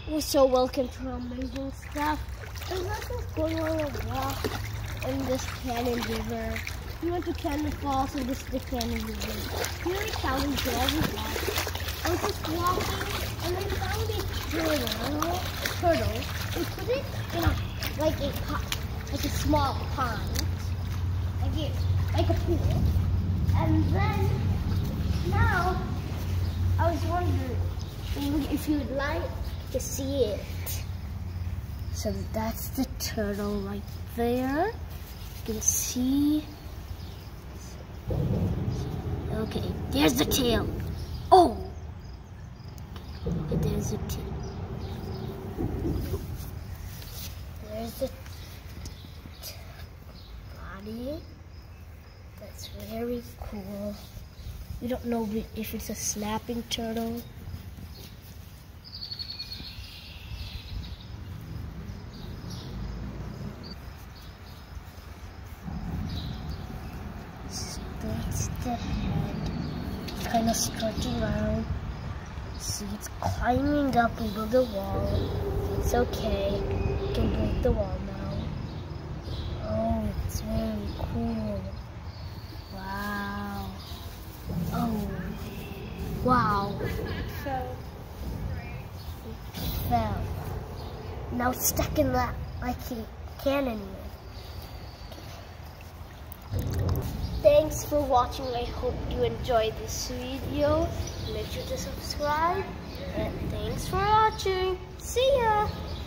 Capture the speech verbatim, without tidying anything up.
So welcome to Amazing Stuff. There's not just going on a walk in this Cannon River. We went to Cannon Falls and this is the Cannon River. Here we found these all walk. I was just walking and I found a turtle. A turtle. We put it in a like a pot, like a small pond, like a like a pool. And then now I was wondering if you'd like to see it. So that's the turtle right there. You can see. Okay, there's the tail. Oh, there's the tail. There's the body. That's very cool. We don't know if it's a snapping turtle. That's the head. It's kind of stretching around. See, it's climbing up over the wall. It's okay. You can break the wall now. Oh, it's very cool. Wow. Oh. Wow. It fell. It fell. Now it's stuck in that like a cannon. Thanks for watching. I hope you enjoyed this video. Make sure to subscribe. And thanks for watching. See ya!